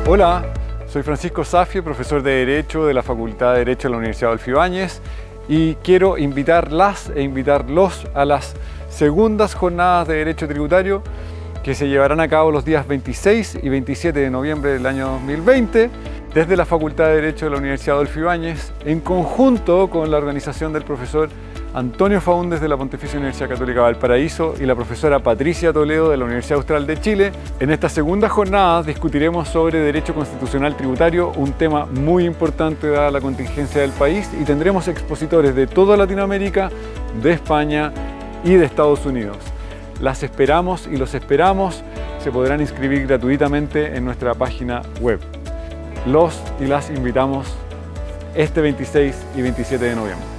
Hola, soy Francisco Safie, profesor de Derecho de la Facultad de Derecho de la Universidad Adolfo Ibáñez, y quiero invitarlas e invitarlos a las segundas jornadas de Derecho Tributario que se llevarán a cabo los días 26 y 27 de noviembre del año 2020 desde la Facultad de Derecho de la Universidad Adolfo Ibáñez, en conjunto con la organización del profesor Antonio Faúndez de la Pontificia Universidad Católica Valparaíso y la profesora Patricia Toledo de la Universidad Austral de Chile. En esta segunda jornada discutiremos sobre Derecho Constitucional Tributario, un tema muy importante dada la contingencia del país, y tendremos expositores de toda Latinoamérica, de España y de Estados Unidos. Las esperamos y los esperamos. Se podrán inscribir gratuitamente en nuestra página web. Los y las invitamos este 26 y 27 de noviembre.